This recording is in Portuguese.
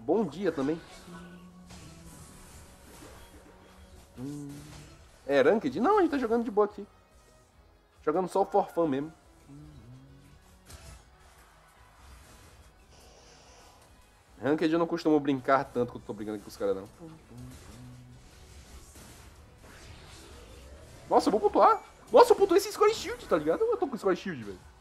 Bom dia também. É Ranked? Não, a gente tá jogando de boa aqui. Jogando só o for fun mesmo. Ranked eu não costumo brincar tanto quanto eu tô brincando aqui com os caras, não. Nossa, eu vou pontuar. Nossa, eu pontuei esse Score Shield, tá ligado? Eu tô com Score Shield, velho.